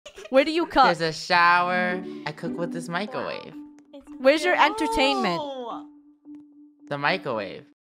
Where do you cook? There's a shower. I cook with this microwave. Where's your entertainment? The microwave.